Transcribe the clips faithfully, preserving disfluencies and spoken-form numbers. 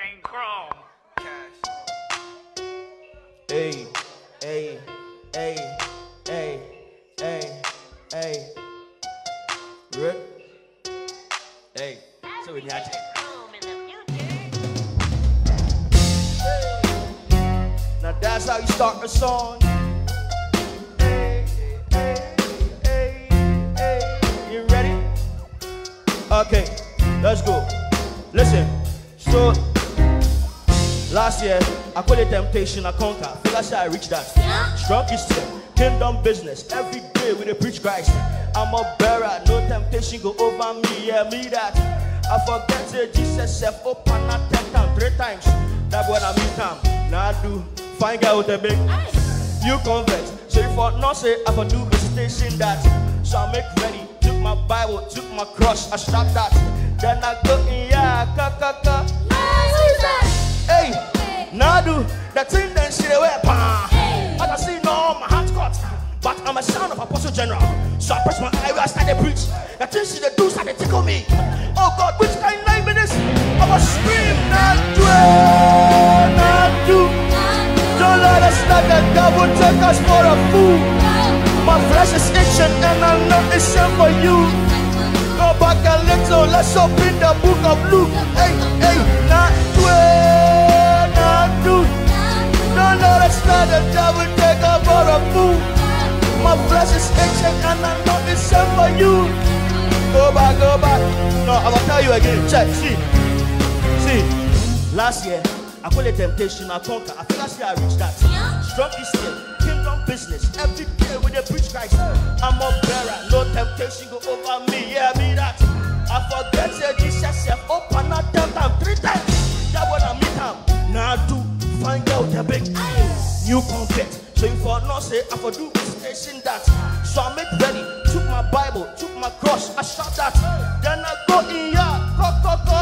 King Chrome. Hey, hey, hey, hey, hey, hey. Good? Hey, so we need to. Now that's how you start a song. Hey, hey, hey, hey. You ready? Okay, let's go. Listen, so last year I call it temptation, I conquer. Feel like I reached that. Yeah. Strong is still kingdom business. Every day we dey preach Christ. I'm a bearer, no temptation go over me. Yeah, me that. I forget say Jesus self open and ten times, three times. That's when I meet him. Naadu, fine guy with a big you convert. So if I not say I for do visitation that. So I make ready, took my Bible, took my cross, I start that. Then I go in yeah, ka ka ka. Hey, Naadu, the thing then she the way pa. But I see no my heart cut. But I'm a son of Apostle General. So I press my eye where I started preach. The thing she the do started tickle me. Oh God, which kind of name is this? I was scream Naadu, Naadu. Don't let us let the devil take us for a fool. My flesh is itching and I'm not itching for you. Go back a little, let's open the book of Luke. Hey, hey, Naadu, Naadu. Don't let us let the devil take us for a fool. My flesh is itching and I'm not itching for you. Go back, go back. No, I will tell you again. Check, see, see. Last year, I call it temptation, I conquer. I feel like I reached that. Yeah. Strong is still kingdom business. Every day with the preach Christ. I'm a bearer, no temptation go over me. Yeah, me that. I forget say Jesus self open and ten times, three times. That when I meet him. Naadu, find out the big new convert. So if I not say I for do visitation that. So I make ready, took my Bible, took my cross, I shot that. Then I go in here, go, go, go.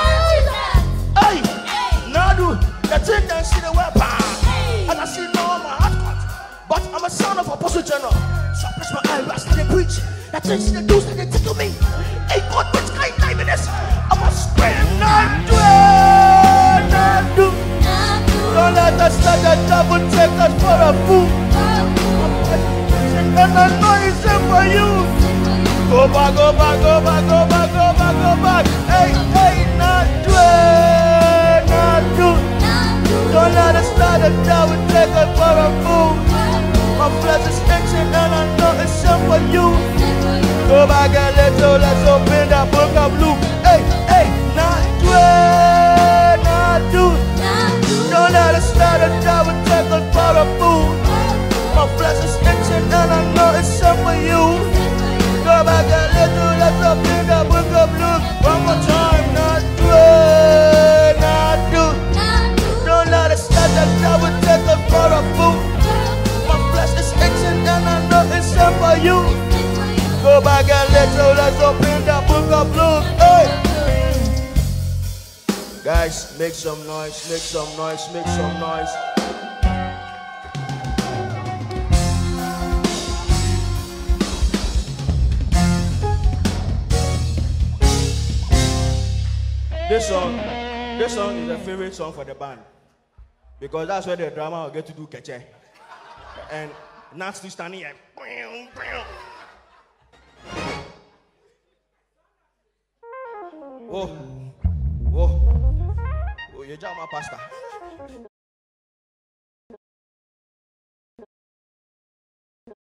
Hey, Naadu, the thing then see the way pa. And I see no my heart cut. But I'm a son of Apostle General. So I press my eye, I started preach. The thing see the do started tickle me. Hey God, which kind of name is this? I'm a scream, Naadu, Naadu. Don't let us let the devil take us for a fool. And I know it's in for you. Go back, go back, go back, go back, go back, go back. Hey, hey, Naadu, Naadu. Don't let us let the devil take us for a fool. My flesh is itching and I know it's in for you. Go back a little, let's open the book of Luke. Hey, hey, Naadu, Naadu. Don't let us let the devil take us for a fool. My flesh is itching and I know it's time for you. Go back a little, let's open the book of Luke. One more time, Naadu, Naadu. Don't let us let the devil take us for a fool. My flesh is itching and I know it's time for you. Go back a little, let's open the book of Luke. Hey. Guys, make some noise, make some noise, make some noise. This song, this song is a favorite song for the band. Because that's where the drummer will get to do keche. And not still standing here. Whoa, whoa. Oh, you jam my pastor.